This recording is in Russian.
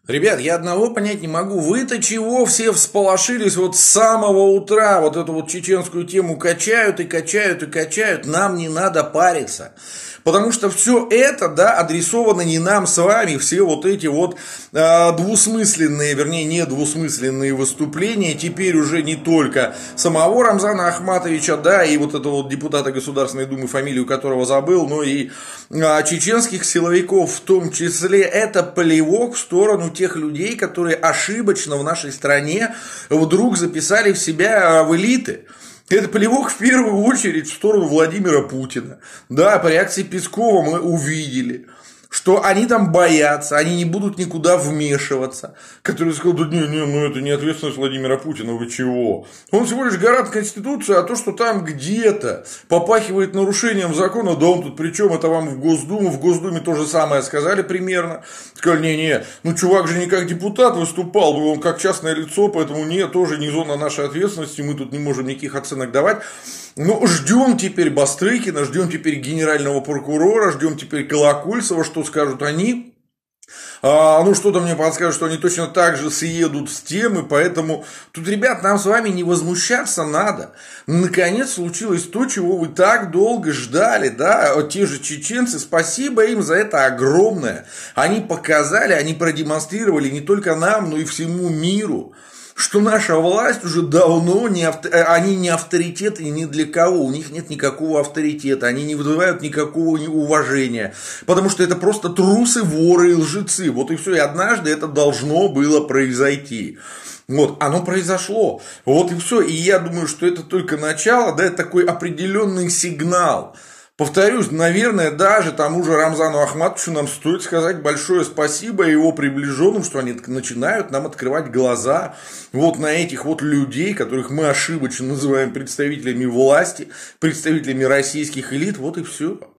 Ребят, я одного понять не могу. Вы-то чего все всполошились вот с самого утра? Вот эту вот чеченскую тему качают и качают и качают. Нам не надо париться. Потому что все это, да, адресовано не нам с вами. Все вот эти вот двусмысленные, вернее, недвусмысленные выступления. Теперь уже не только самого Рамзана Ахматовича, да, и вот этого вот депутата Государственной Думы, фамилию которого забыл, но и чеченских силовиков в том числе. Это плевок в сторону тех людей, которые ошибочно в нашей стране вдруг записали в себя в элиты. Это плевок в первую очередь в сторону Владимира Путина. Да, по реакции Пескова мы увидели, что они там боятся, они не будут никуда вмешиваться. Который сказал, да ну это не ответственность Владимира Путина, вы чего? Он всего лишь гарант Конституции, а то, что там где-то попахивает нарушением закона, да он тут при чем, это вам в Госдуме то же самое сказали примерно. Сказали, не, ну чувак же не как депутат выступал, он как частное лицо, поэтому нет, тоже не зона нашей ответственности, мы тут не можем никаких оценок давать. Ну, ждем теперь Бастрыкина, ждем теперь генерального прокурора, ждем теперь Колокольцева, что скажут они. Ну, что-то мне подскажет, что они точно так же съедут с темы, поэтому тут, ребят, нам с вами не возмущаться надо. Наконец случилось то, чего вы так долго ждали, да, те же чеченцы, спасибо им за это огромное. Они показали, они продемонстрировали не только нам, но и всему миру, что наша власть уже давно они не авторитеты ни для кого, у них нет никакого авторитета, они не вызывают никакого уважения, потому что это просто трусы, воры и лжецы, вот и все, и однажды это должно было произойти. Вот, оно произошло, вот и все, и я думаю, что это только начало, да, это такой определенный сигнал. Повторюсь, наверное, даже тому же Рамзану Ахматовичу нам стоит сказать большое спасибо его приближенным, что они начинают нам открывать глаза вот на этих вот людей, которых мы ошибочно называем представителями власти, представителями российских элит, вот и все.